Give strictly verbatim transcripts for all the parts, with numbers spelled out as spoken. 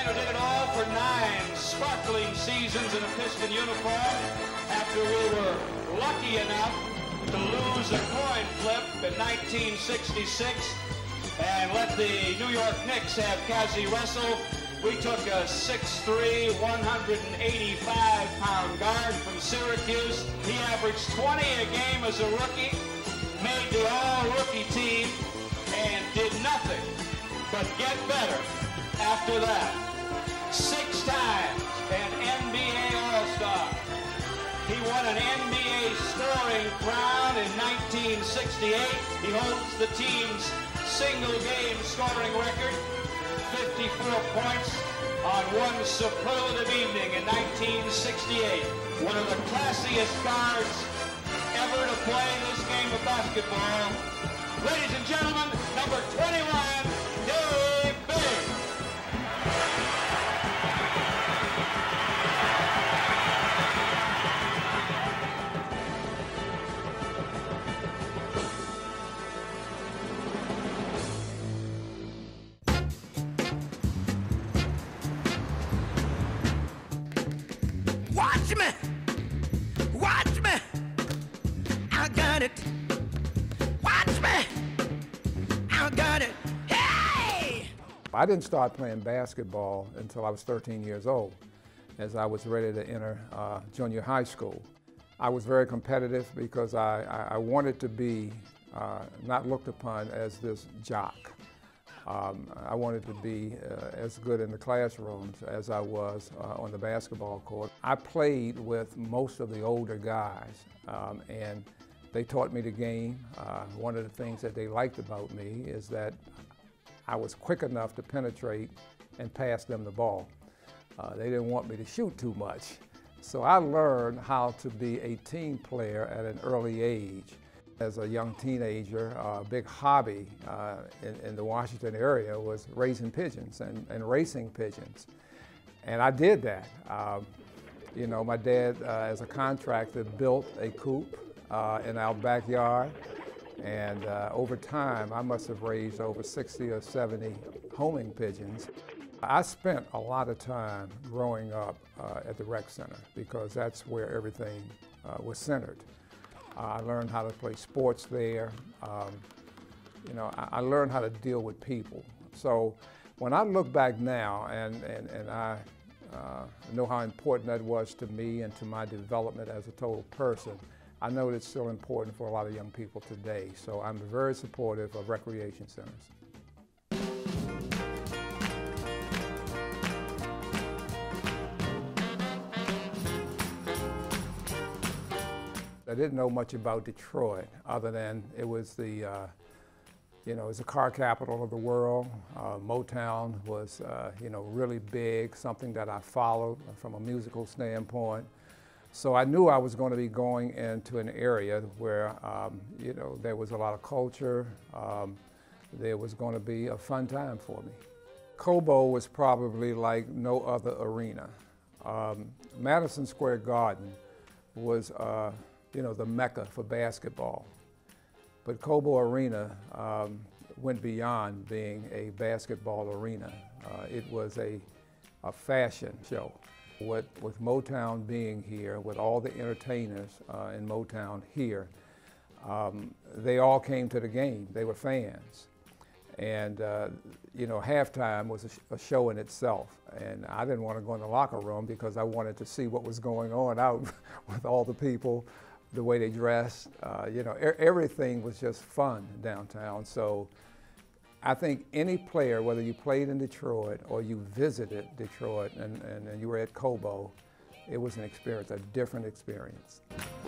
who did it all for nine sparkling seasons in a Piston uniform after we were lucky enough to lose a coin flip in nineteen sixty-six and let the New York Knicks have Cazzie Russell. We took a six three, one hundred eighty-five pound guard from Syracuse. He averaged twenty a game as a rookie, made the all-rookie team, and did nothing but get better after that. Six times an N B A All-Star. He won an N B A scoring crown in nineteen sixty-eight. He holds the team's single-game scoring record, fifty-four points on one superlative evening in nineteen sixty-eight. One of the classiest guards ever to play this game of basketball. Ladies and gentlemen, number twenty-one, Dave Bing. Watch me! Watch me! I got it! Watch me! I got it! Hey! I didn't start playing basketball until I was thirteen years old, as I was ready to enter uh, junior high school. I was very competitive because I, I, I wanted to be uh, not looked upon as this jock. Um, I wanted to be uh, as good in the classrooms as I was uh, on the basketball court. I played with most of the older guys, um, and they taught me the game. Uh, one of the things that they liked about me is that I was quick enough to penetrate and pass them the ball. Uh, they didn't want me to shoot too much. So I learned how to be a team player at an early age. As a young teenager, a uh, big hobby uh, in, in the Washington area was raising pigeons and, and racing pigeons. And I did that. Um, you know, my dad, uh, as a contractor, built a coop uh, in our backyard. And uh, over time, I must have raised over sixty or seventy homing pigeons. I spent a lot of time growing up uh, at the rec center because that's where everything uh, was centered. Uh, I learned how to play sports there. Um, you know, I, I learned how to deal with people. So when I look back now and, and, and I uh, know how important that was to me and to my development as a total person, I know it's still important for a lot of young people today. So I'm very supportive of recreation centers. I didn't know much about Detroit other than it was the, uh, you know, it was the car capital of the world. Uh, Motown was, uh, you know, really big, something that I followed from a musical standpoint. So I knew I was going to be going into an area where, um, you know, there was a lot of culture. Um, there was going to be a fun time for me. Cobo was probably like no other arena. Um, Madison Square Garden was, uh, you know, the mecca for basketball. But Cobo Arena um, went beyond being a basketball arena. Uh, it was a, a fashion show. With, with Motown being here, with all the entertainers uh, in Motown here, um, they all came to the game. They were fans. And, uh, you know, halftime was a, sh a show in itself. And I didn't want to go in the locker room because I wanted to see what was going on out with all the people, the way they dressed. Uh, you know, er everything was just fun downtown. So I think any player, whether you played in Detroit or you visited Detroit and, and, and you were at Cobo, it was an experience, a different experience.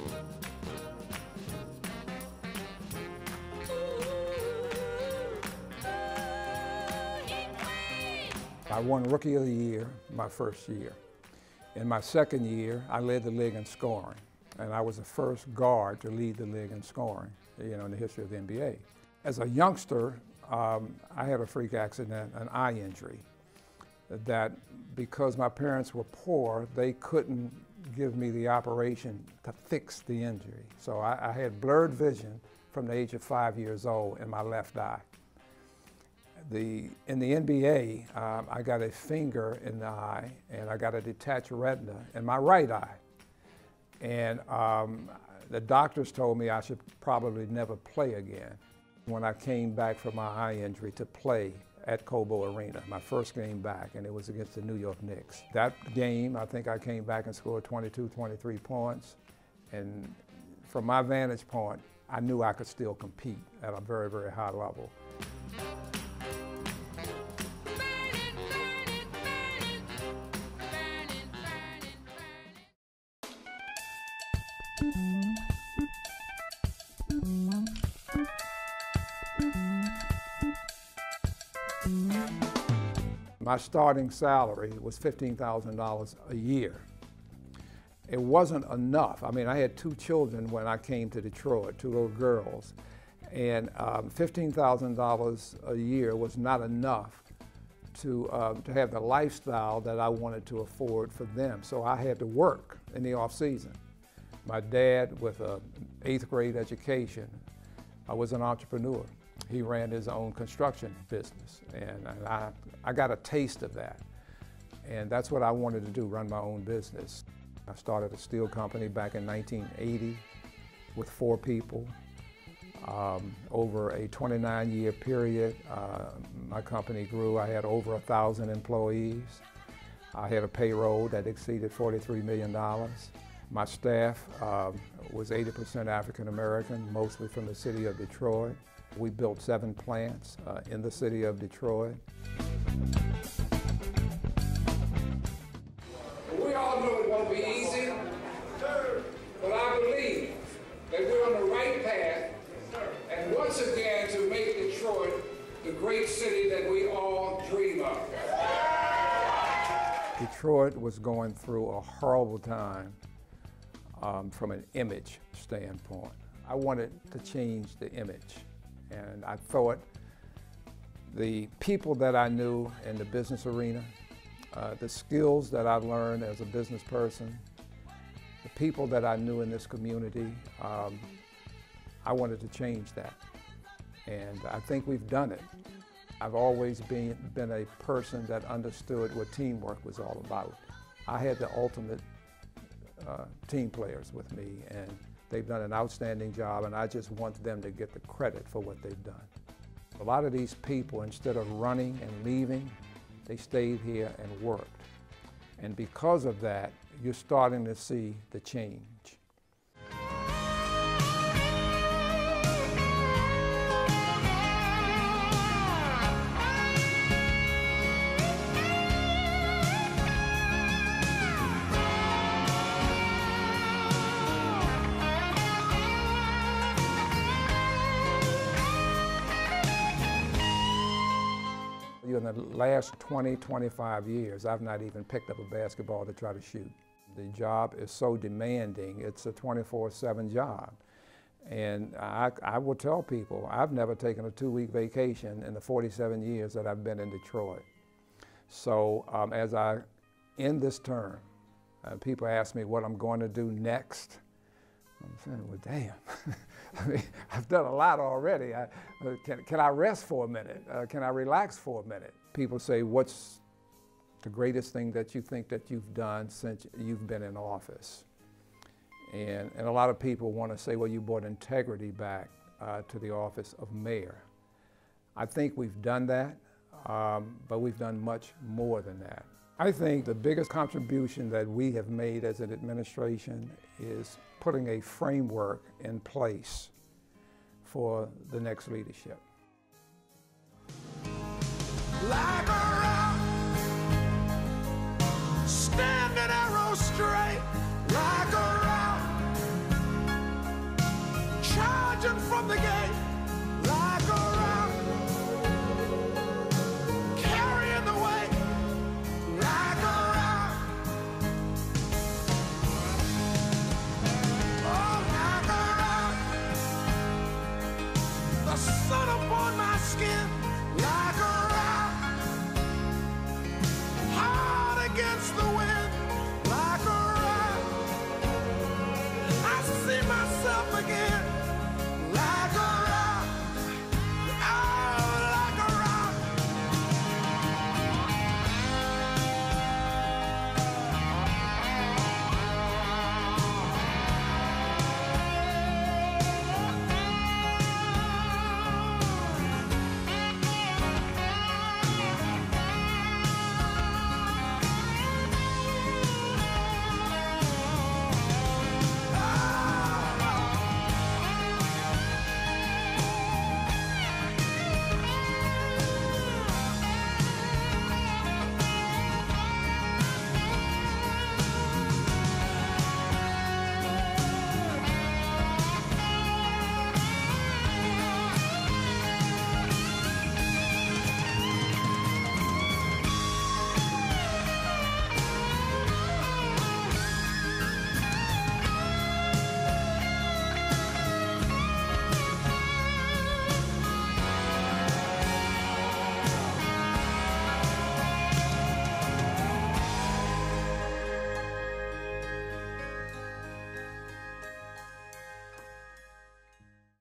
I won Rookie of the Year my first year. In my second year, I led the league in scoring, and I was the first guard to lead the league in scoring, you know, in the history of the N B A. As a youngster, um, I had a freak accident, an eye injury, that because my parents were poor, they couldn't give me the operation to fix the injury. So I, I had blurred vision from the age of five years old in my left eye. The, in the N B A, um, I got a finger in the eye, and I got a detached retina in my right eye. And um, the doctors told me I should probably never play again. When I came back from my eye injury to play at Cobo Arena, my first game back, and it was against the New York Knicks. That game, I think I came back and scored twenty-two, twenty-three points. And from my vantage point, I knew I could still compete at a very, very high level. My starting salary was fifteen thousand dollars a year. It wasn't enough. I mean, I had two children when I came to Detroit, two little girls, and um, fifteen thousand dollars a year was not enough to, um, to have the lifestyle that I wanted to afford for them. So I had to work in the off season. My dad, with an eighth grade education, I was an entrepreneur. He ran his own construction business, and, and I, I got a taste of that. And that's what I wanted to do, run my own business. I started a steel company back in nineteen eighty with four people. Um, over a twenty-nine year period, uh, my company grew. I had over a thousand employees. I had a payroll that exceeded forty-three million dollars. My staff um, was eighty percent African American, mostly from the city of Detroit. We built seven plants uh, in the city of Detroit. We all know it won't be easy, but I believe that we're on the right path, and once again to make Detroit the great city that we all dream of. Detroit was going through a horrible time um, from an image standpoint. I wanted to change the image, and I thought the people that I knew in the business arena, uh, the skills that I learned as a business person, the people that I knew in this community, um, I wanted to change that. And I think we've done it. I've always been, been a person that understood what teamwork was all about. I had the ultimate uh, team players with me, and they've done an outstanding job, and I just want them to get the credit for what they've done. A lot of these people, instead of running and leaving, they stayed here and worked. And because of that, you're starting to see the change. In the last twenty, twenty-five years, I've not even picked up a basketball to try to shoot. The job is so demanding, it's a twenty-four seven job. And I, I will tell people, I've never taken a two-week vacation in the forty-seven years that I've been in Detroit. So um, as I end this term, uh, people ask me what I'm going to do next. I'm saying, well, damn. I mean, I've done a lot already. I, uh, can, can I rest for a minute? Uh, can I relax for a minute? People say, what's the greatest thing that you think that you've done since you've been in office? And, and a lot of people want to say, well, you brought integrity back uh, to the office of mayor. I think we've done that, um, but we've done much more than that. I think the biggest contribution that we have made as an administration is putting a framework in place for the next leadership. Like a rock, standing arrow straight, like a rock, charging from the gate.